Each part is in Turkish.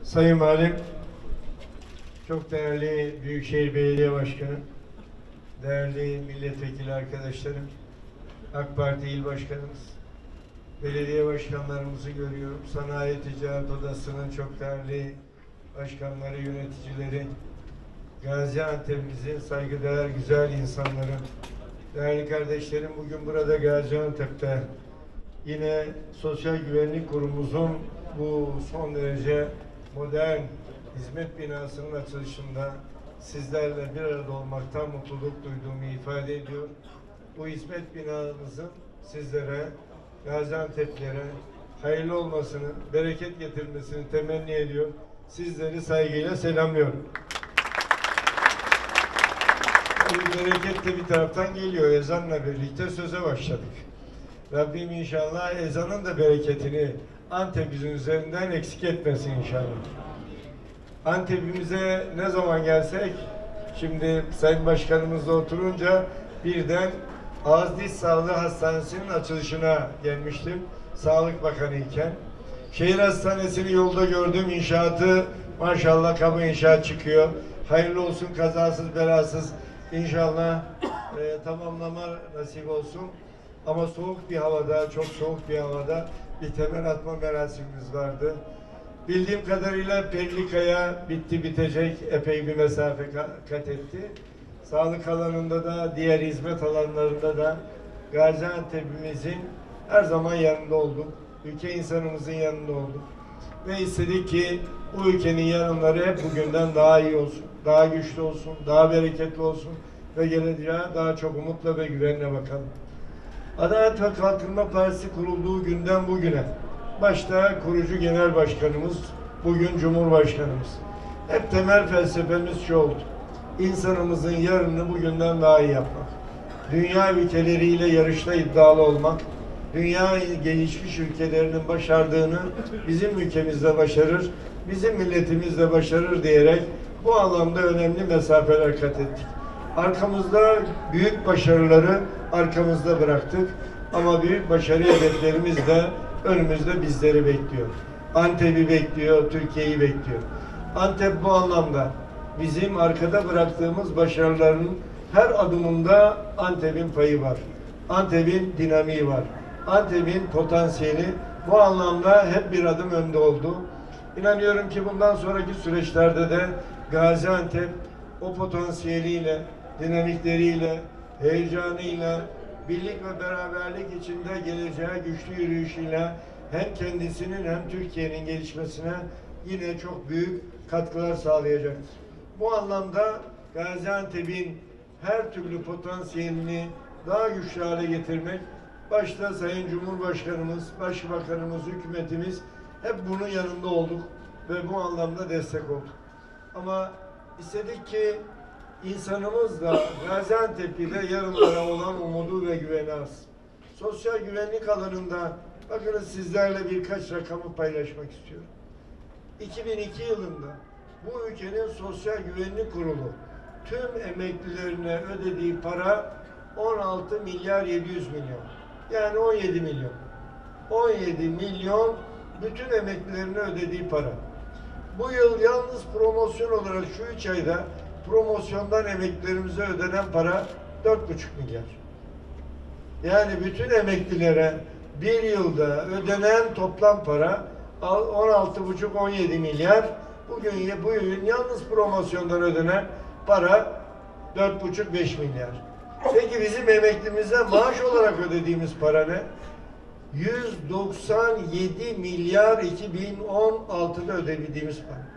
Sayın Valim, çok değerli Büyükşehir Belediye Başkanı, değerli milletvekili arkadaşlarım, AK Parti İl Başkanımız, belediye başkanlarımızı görüyorum. Sanayi Ticaret Odası'nın çok değerli başkanları, yöneticileri, Gaziantep'imizin saygıdeğer güzel insanları, değerli kardeşlerim, bugün burada Gaziantep'te yine Sosyal Güvenlik Kurumumuzun bu son derece modern hizmet binasının açılışında sizlerle bir arada olmaktan mutluluk duyduğumu ifade ediyor. Bu hizmet binamızın sizlere, Gaziantep'lere hayırlı olmasını, bereket getirmesini temenni ediyor. Sizleri saygıyla selamlıyorum. Bereket de bir taraftan geliyor. Ezanla birlikte söze başladık. Rabbim inşallah ezanın da bereketini Antep'imizin üzerinden eksik etmesin inşallah. Antep'imize ne zaman gelsek, şimdi Sayın Başkanımızla oturunca birden Ağız Diş Sağlığı Hastanesi'nin açılışına gelmiştim. Sağlık Bakanı iken. Şehir Hastanesi'ni yolda gördüm. İnşaatı maşallah kamu inşaat çıkıyor. Hayırlı olsun, kazasız belasız inşallah tamamlama nasip olsun. Ama soğuk bir havada, çok soğuk bir havada bir temel atma merasimimiz vardı. Bildiğim kadarıyla Perlikaya bitti bitecek, epey bir mesafe kat etti. Sağlık alanında da, diğer hizmet alanlarında da Gaziantep'imizin her zaman yanında olduk. Ülke insanımızın yanında olduk. Ve istedik ki bu ülkenin yanları hep bugünden daha iyi olsun, daha güçlü olsun, daha bereketli olsun ve geleceğe daha çok umutla ve güvenle bakalım. Adalet ve Kalkınma Partisi kurulduğu günden bugüne, başta kurucu genel başkanımız, bugün Cumhurbaşkanımız, hep temel felsefemiz şu oldu: İnsanımızın yarını bugünden daha iyi yapmak. Dünya ülkeleriyle yarışta iddialı olmak, dünya gelişmiş ülkelerinin başardığını bizim ülkemizde başarır, bizim milletimiz de başarır diyerek bu alanda önemli mesafeler kat ettik. Arkamızda büyük başarıları arkamızda bıraktık ama büyük başarı hedeflerimiz de önümüzde bizleri bekliyor. Antep'i bekliyor, Türkiye'yi bekliyor. Antep bu anlamda bizim arkada bıraktığımız başarıların her adımında Antep'in payı var. Antep'in dinamiği var. Antep'in potansiyeli bu anlamda hep bir adım önde oldu. İnanıyorum ki bundan sonraki süreçlerde de Gaziantep o potansiyeliyle, dinamikleriyle, heyecanıyla, birlik ve beraberlik içinde geleceğe güçlü yürüyüşüyle hem kendisinin hem Türkiye'nin gelişmesine yine çok büyük katkılar sağlayacaktır. Bu anlamda Gaziantep'in her türlü potansiyelini daha güçlü hale getirmek, başta Sayın Cumhurbaşkanımız, Başbakanımız, hükümetimiz hep bunun yanında olduk ve bu anlamda destek olduk. Ama istedik ki insanımız da Gaziantep'te yarınlara olan umudu ve güveni az. Sosyal güvenlik alanında bakınız sizlerle birkaç rakamı paylaşmak istiyorum. 2002 yılında bu ülkenin Sosyal Güvenlik Kurulu tüm emeklilerine ödediği para 16 milyar 700 milyon. Yani 17 milyon. 17 milyon bütün emeklilerine ödediği para. Bu yıl yalnız promosyon olarak şu 3 ayda promosyondan emeklilerimize ödenen para 4,5 milyar. Yani bütün emeklilere bir yılda ödenen toplam para 16,5-17 milyar. Bu yıl yalnız promosyondan ödenen para 4,5-5 milyar. Peki bizim emeklimize maaş olarak ödediğimiz para ne? 197 milyar 2016'da ödediğimiz para.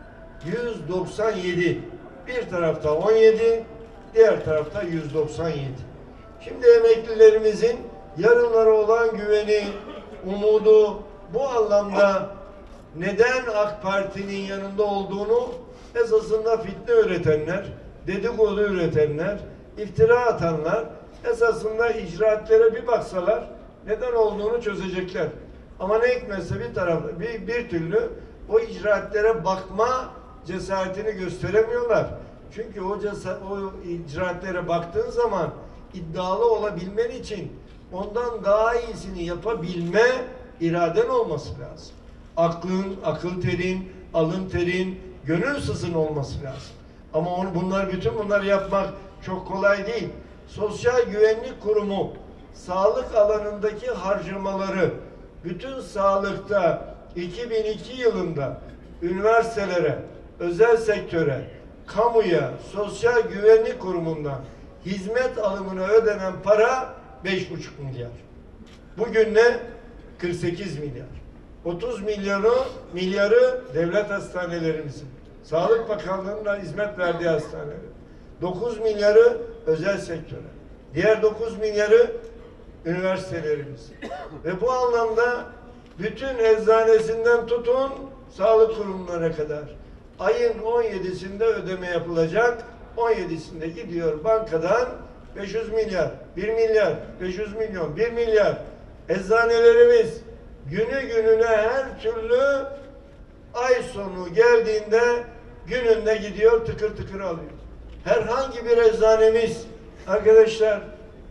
197. Bir tarafta 17, diğer tarafta 197. Şimdi emeklilerimizin yarınlara olan güveni, umudu bu anlamda neden AK Parti'nin yanında olduğunu esasında fitne üretenler, dedikodu üretenler, iftira atanlar esasında icraatlere bir baksalar neden olduğunu çözecekler. Ama ne hikmetse bir türlü o icraatlere bakma cesaretini gösteremiyorlar. Çünkü o icraatlere baktığın zaman iddialı olabilmen için ondan daha iyisini yapabilme iraden olması lazım. Aklın, akıl terin, alın terin, gönül sızın olması lazım. Ama bütün bunları yapmak çok kolay değil. Sosyal Güvenlik Kurumu sağlık alanındaki harcamaları bütün sağlıkta 2002 yılında üniversitelere, özel sektöre, kamuya, Sosyal Güvenlik Kurumu'ndan hizmet alımına ödenen para 5,5 milyar. Bugün ne? 48 milyar. 30 milyarı devlet hastanelerimizin, Sağlık Bakanlığı'nın hizmet verdiği hastaneler. 9 milyarı özel sektöre. Diğer 9 milyarı üniversitelerimiz. Ve bu anlamda bütün eczanesinden tutun sağlık kurumlarına kadar ayın 17'sinde ödeme yapılacak. 17'sinde gidiyor bankadan 500 milyar, 1 milyar, 500 milyon, 1 milyar. Eczanelerimiz günü gününe her türlü ay sonu geldiğinde gününde gidiyor tıkır tıkır alıyor. Herhangi bir eczanemiz arkadaşlar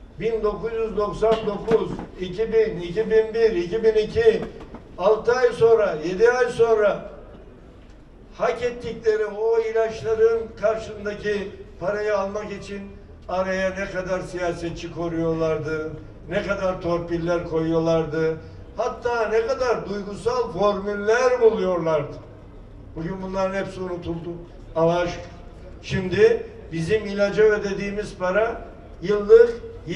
1999, 2000, 2001, 2002 6 ay sonra, 7 ay sonra hak ettikleri o ilaçların karşındaki parayı almak için araya ne kadar siyasetçi koruyorlardı, ne kadar torpiller koyuyorlardı, hatta ne kadar duygusal formüller buluyorlardı. Bugün bunların hepsi unutuldu. Allah'a şükür. Şimdi bizim ilaca ödediğimiz para yıllık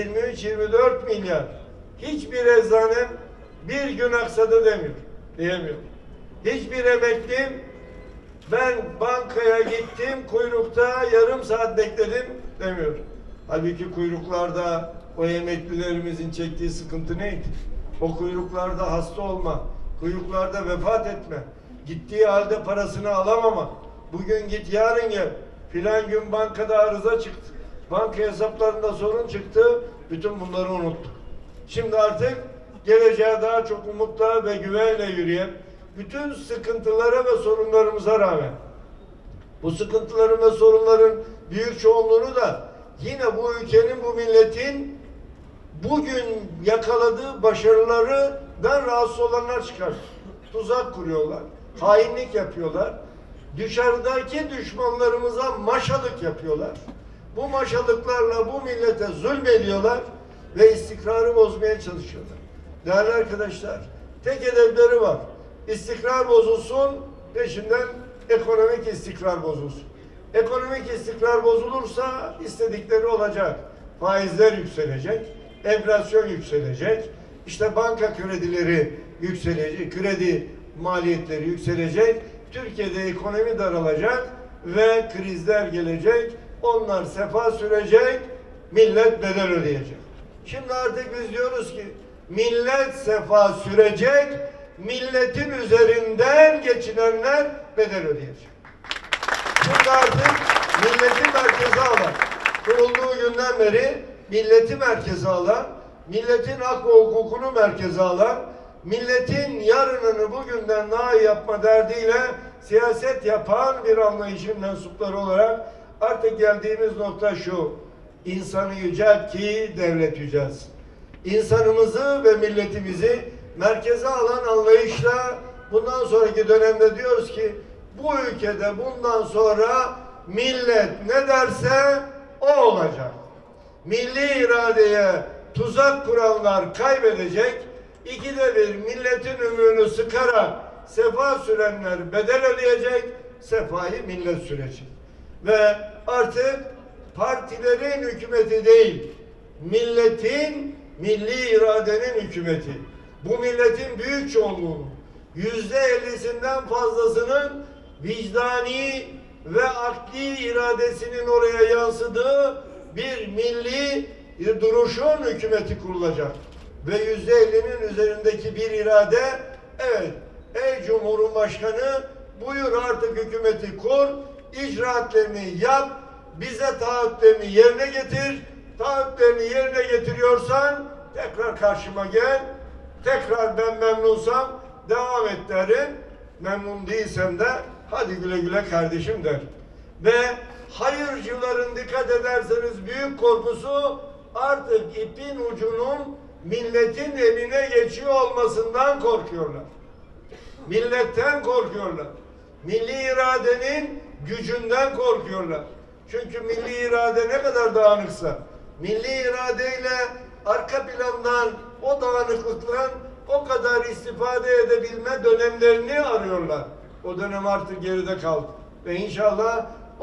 23-24 milyar. Hiçbir eczanem bir gün aksadı diyemiyor. Hiçbir emeklim ben bankaya gittim kuyrukta yarım saat bekledim demiyor. Halbuki kuyruklarda o emeklilerimizin çektiği sıkıntı neydi? O kuyruklarda hasta olma, kuyruklarda vefat etme, gittiği halde parasını alamama. Bugün git yarın gel. Filan gün bankada arıza çıktı. Banka hesaplarında sorun çıktı. Bütün bunları unuttuk. Şimdi artık geleceğe daha çok umutla ve güvenle yürüyen, bütün sıkıntılara ve sorunlarımıza rağmen bu sıkıntıların ve sorunların büyük çoğunluğunu da yine bu ülkenin, bu milletin bugün yakaladığı başarılardan rahatsız olanlar çıkar. Tuzak kuruyorlar, hainlik yapıyorlar. Dışarıdaki düşmanlarımıza maşalık yapıyorlar. Bu maşalıklarla bu millete zulmediyorlar ve istikrarı bozmaya çalışıyorlar. Değerli arkadaşlar, tek hedefleri var. İstikrar bozulsun, peşinden ekonomik istikrar bozulsun. Ekonomik istikrar bozulursa istedikleri olacak. Faizler yükselecek, enflasyon yükselecek, işte banka kredileri yükselecek, kredi maliyetleri yükselecek, Türkiye'de ekonomi daralacak ve krizler gelecek, onlar sefa sürecek, millet bedel ödeyecek. Şimdi artık biz diyoruz ki millet sefa sürecek, milletin üzerinden geçinenler bedel ödeyecek. Şimdi artık milleti merkeze alan, kurulduğu günden beri milleti merkeze alan, milletin hak ve hukukunu merkeze alan, milletin yarınını bugünden daha iyi yapma derdiyle siyaset yapan bir anlayışın mensupları olarak artık geldiğimiz nokta şu: insanı yücelt ki devlet yücelsin. İnsanımızı ve milletimizi merkeze alan anlayışla bundan sonraki dönemde diyoruz ki bu ülkede bundan sonra millet ne derse o olacak. Milli iradeye tuzak kuranlar kaybedecek. İkide bir milletin ümüğünü sıkarak sefa sürenler bedel ödeyecek. Sefayı millet sürecek. Ve artık partilerin hükümeti değil, milletin, milli iradenin hükümeti. Bu milletin büyük çoğunluğunun %50'sinden fazlasının vicdani ve akli iradesinin oraya yansıdığı bir milli duruşun hükümeti kurulacak. Ve %50'nin üzerindeki bir irade, evet, ey Cumhurbaşkanı buyur artık hükümeti kur, icraatlerini yap, bize taahhütlerini yerine getir, taahhütlerini yerine getiriyorsan tekrar karşıma gel, tekrar ben memnunsam devam et derim, memnun değilsem de hadi güle güle kardeşim der. Ve hayırcıların dikkat ederseniz büyük korkusu artık ipin ucunun milletin eline geçiyor olmasından korkuyorlar. Milletten korkuyorlar. Milli iradenin gücünden korkuyorlar. Çünkü milli irade ne kadar dağınıksa, milli iradeyle arka plandan o dağınıklıktan o kadar istifade edebilme dönemlerini arıyorlar. O dönem artık geride kaldı. Ve inşallah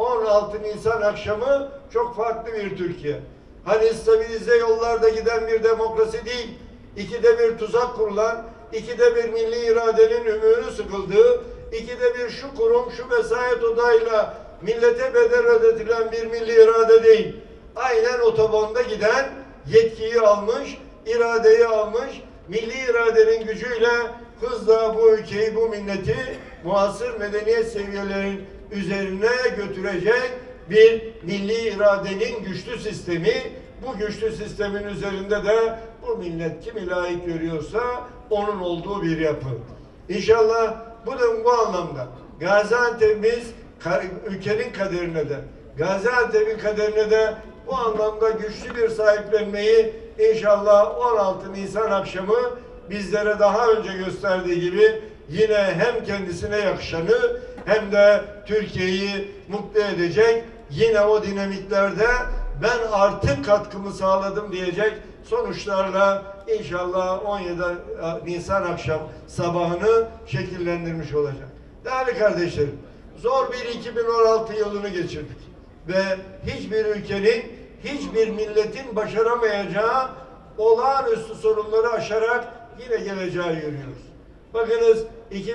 16 Nisan akşamı çok farklı bir Türkiye. Hani stabilize yollarda giden bir demokrasi değil, ikide bir tuzak kurulan, ikide bir milli iradenin ümüğünü sıkıldığı, ikide bir şu kurum, şu vesayet odayla millete bedel ödetilen bir milli irade değil. Aynen otobanda giden, yetkiyi almış, iradeyi almış, milli iradenin gücüyle hızla bu ülkeyi, bu milleti muasır medeniyet seviyelerinin üzerine götürecek bir milli iradenin güçlü sistemi. Bu güçlü sistemin üzerinde de bu millet kimi layık görüyorsa onun olduğu bir yapı. İnşallah bu anlamda Gaziantep'imiz ülkenin kaderine de, Gaziantep'in kaderine de bu anlamda güçlü bir sahiplenmeyi inşallah 16 Nisan akşamı bizlere daha önce gösterdiği gibi yine hem kendisine yakışanı hem de Türkiye'yi mutlu edecek yine o dinamiklerde ben artık katkımı sağladım diyecek sonuçlarla inşallah 17 Nisan akşam sabahını şekillendirmiş olacak. Değerli kardeşlerim, zor bir 2016 yılını geçirdik ve hiçbir ülkenin, hiçbir milletin başaramayacağı olağanüstü sorunları aşarak yine geleceğe yürüyoruz. Bakınız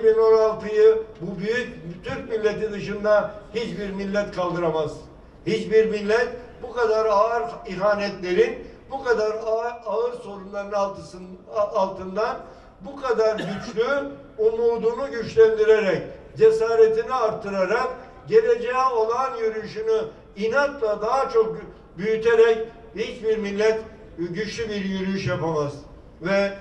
2016'yı bu büyük Türk milleti dışında hiçbir millet kaldıramaz. Hiçbir millet bu kadar ağır ihanetlerin, bu kadar ağır sorunların altından bu kadar güçlü umudunu güçlendirerek, cesaretini arttırarak, geleceğe olan yürüyüşünü inatla daha çok büyüterek hiçbir millet güçlü bir yürüyüş yapamaz. Ve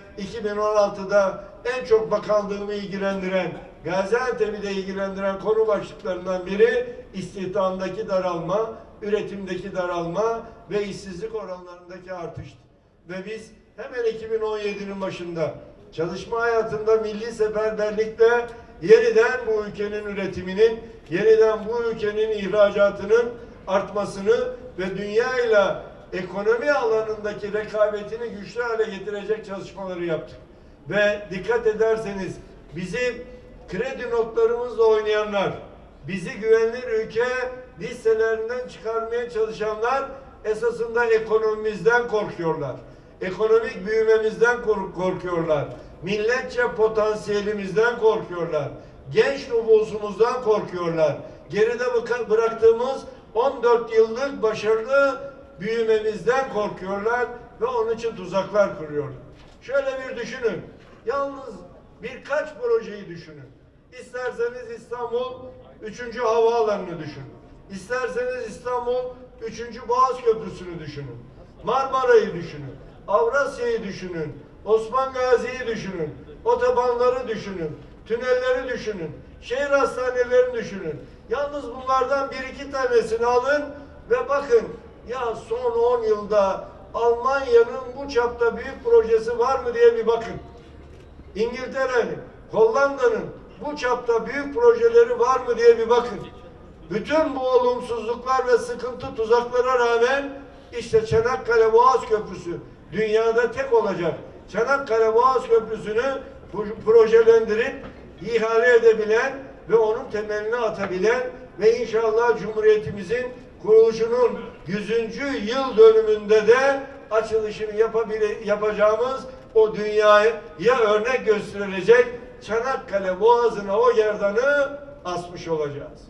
2016'da en çok bakanlığımı ilgilendiren, Gaziantep'i de ilgilendiren konu başlıklarından biri istihdamdaki daralma, üretimdeki daralma ve işsizlik oranlarındaki artıştı. Ve biz hemen 2017'nin başında çalışma hayatında milli seferberlikle yeniden bu ülkenin üretiminin, yeniden bu ülkenin ihracatının artmasını ve dünyayla ekonomi alanındaki rekabetini güçlü hale getirecek çalışmaları yaptık. Ve dikkat ederseniz bizim kredi notlarımızla oynayanlar, bizi güvenilir ülke listelerinden çıkarmaya çalışanlar esasında ekonomimizden korkuyorlar. Ekonomik büyümemizden korkuyorlar. Milletçe potansiyelimizden korkuyorlar. Genç nüfusumuzdan korkuyorlar. Geride bıraktığımız 14 yıllık başarılı büyümemizden korkuyorlar ve onun için tuzaklar kuruyorlar. Şöyle bir düşünün. Yalnız birkaç projeyi düşünün. İsterseniz İstanbul 3. Havaalanı'nı düşünün. İsterseniz İstanbul 3. Boğaz Köprüsü'nü düşünün. Marmara'yı düşünün. Avrasya'yı düşünün. Osman Gazi'yi düşünün. Otobanları düşünün. Tünelleri düşünün. Şehir hastanelerini düşünün. Yalnız bunlardan bir iki tanesini alın ve bakın ya son 10 yılda Almanya'nın bu çapta büyük projesi var mı diye bir bakın. İngiltere'nin, Hollanda'nın bu çapta büyük projeleri var mı diye bir bakın. Bütün bu olumsuzluklar ve sıkıntı tuzaklara rağmen işte Çanakkale Boğaz Köprüsü dünyada tek olacak. Çanakkale Boğaz Köprüsü'nü projelendirip ihale edebilen ve onun temelini atabilen ve inşallah Cumhuriyetimizin kuruluşunun 100. yıl dönümünde de açılışını yapacağımız o dünyaya örnek gösterilecek Çanakkale Boğazı'na o gerdanı asmış olacağız.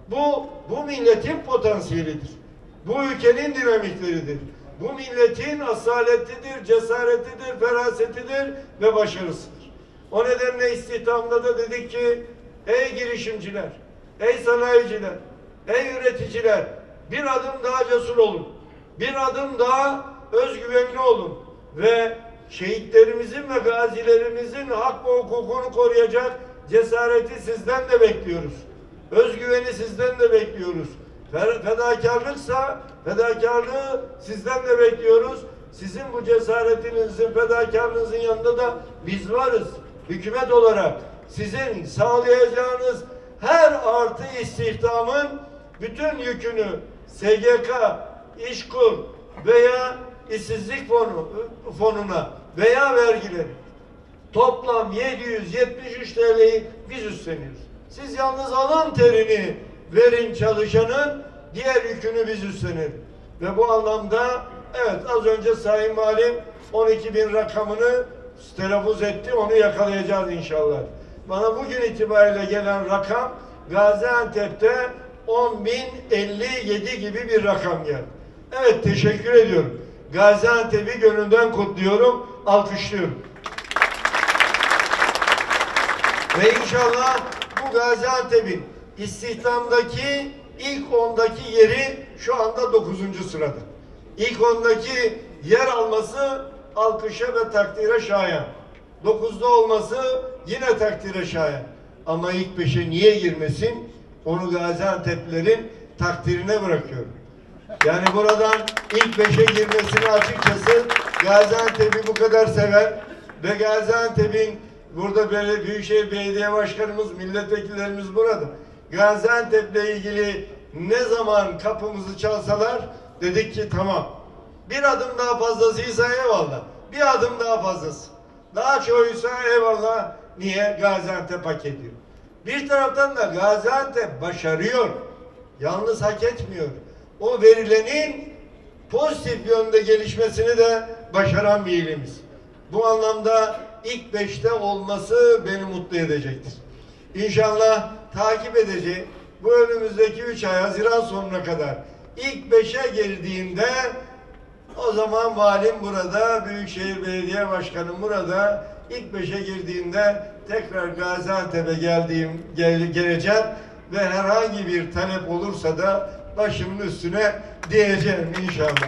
Bu milletin potansiyelidir. Bu ülkenin dinamikleridir. Bu milletin asaletidir, cesaretidir, ferasetidir ve başarısıdır. O nedenle istihdamda da dedik ki ey girişimciler, ey sanayiciler, ey üreticiler bir adım daha cesur olun. Bir adım daha özgüvenli olun. Ve şehitlerimizin ve gazilerimizin hak ve hukukunu koruyacak cesareti sizden de bekliyoruz. Özgüveni sizden de bekliyoruz. Fedakarlıksa fedakarlığı sizden de bekliyoruz. Sizin bu cesaretinizin, fedakarlığınızın yanında da biz varız. Hükümet olarak sizin sağlayacağınız her artı istihdamın bütün yükünü SGK, İşkur veya işsizlik fonuna veya vergileri toplam 773 TL'yi biz üstleniyoruz. Siz yalnız alın terini verin çalışanın, diğer yükünü biz üstlenelim. Ve bu anlamda evet, az önce Sayın Valim 12.000 rakamını telaffuz etti. Onu yakalayacağız inşallah. Bana bugün itibariyle gelen rakam Gaziantep'te 10.057 gibi bir rakam geldi. Evet, teşekkür ediyorum. Gaziantep'i gönülden kutluyorum, alkışlıyorum. Ve inşallah bu Gaziantep'in istihdamdaki ilk 10'daki yeri şu anda 9. sırada. İlk 10'daki yer alması alkışa ve takdire şayan. 9'da olması yine takdire şayan. Ama ilk 5'e niye girmesin? Onu Gaziantep'lilerin takdirine bırakıyorum. Yani buradan ilk 5'e girmesini açıkçası Gaziantep'i bu kadar seven ve Gaziantep'in burada Büyükşehir Belediye Başkanımız, milletvekillerimiz burada. Gaziantep'le ilgili ne zaman kapımızı çalsalar dedik ki tamam. Bir adım daha fazlasıysa eyvallah. Bir adım daha fazlası. Daha çoğuysa eyvallah. Niye? Gaziantep hak ediyor. Bir taraftan da Gaziantep başarıyor. Yalnız hak etmiyor. O verilenin pozitif yönde gelişmesini de başaran bir ilimiz. Bu anlamda ilk 5'te olması beni mutlu edecektir. İnşallah takip edeceğim. Bu önümüzdeki 3 ay, Haziran sonuna kadar ilk 5'e girdiğinde o zaman valim burada, Büyükşehir Belediye Başkanım burada, ilk 5'e girdiğinde tekrar Gaziantep'e geleceğim ve herhangi bir talep olursa da başımın üstüne diyeceğim inşallah.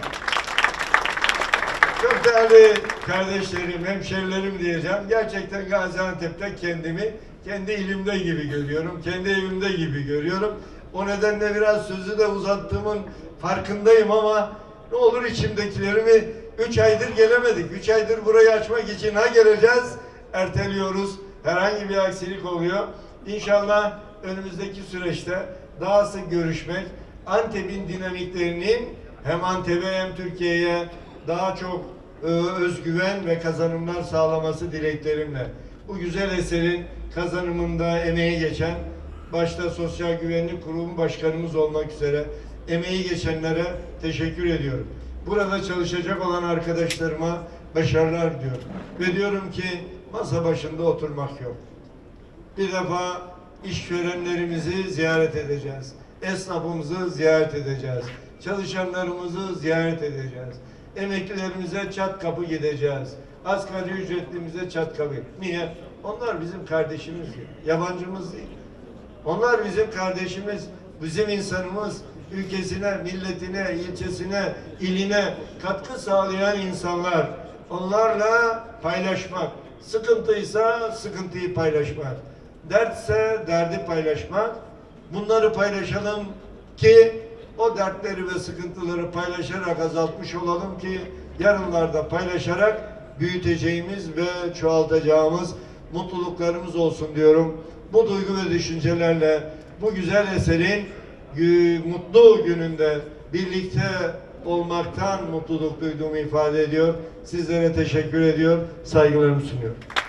Çok değerli kardeşlerim, hemşerilerim diyeceğim. Gerçekten Gaziantep'te kendimi kendi ilimde gibi görüyorum, kendi evimde gibi görüyorum. O nedenle biraz sözü de uzattığımın farkındayım ama ne olur içimdekilerimi 3 aydır gelemedik. 3 aydır burayı açmak için geleceğiz, erteliyoruz. Herhangi bir aksilik oluyor. İnşallah önümüzdeki süreçte daha sık görüşmek, Antep'in dinamiklerinin hem Antep'e hem Türkiye'ye daha çok özgüven ve kazanımlar sağlaması dileklerimle. Bu güzel eserin kazanımında emeği geçen, başta Sosyal Güvenlik Kurumu Başkanımız olmak üzere emeği geçenlere teşekkür ediyorum. Burada çalışacak olan arkadaşlarıma başarılar diliyorum. Ve diyorum ki masa başında oturmak yok. Bir defa işverenlerimizi ziyaret edeceğiz. Esnafımızı ziyaret edeceğiz. Çalışanlarımızı ziyaret edeceğiz. Emeklilerimize çat kapı gideceğiz. Asgari ücretlimize çat kapı. Niye? Onlar bizim kardeşimiz değil. Yabancımız değil. Onlar bizim kardeşimiz, bizim insanımız. Ülkesine, milletine, ilçesine, iline katkı sağlayan insanlar. Onlarla paylaşmak. Sıkıntıysa sıkıntıyı paylaşmak. Dertse derdi paylaşmak. Bunları paylaşalım ki o dertleri ve sıkıntıları paylaşarak azaltmış olalım ki yarınlarda paylaşarak büyüteceğimiz ve çoğaltacağımız mutluluklarımız olsun diyorum. Bu duygu ve düşüncelerle bu güzel eserin mutlu gününde birlikte olmaktan mutluluk duyduğumu ifade ediyor. Sizlere teşekkür ediyor, saygılarımı sunuyorum.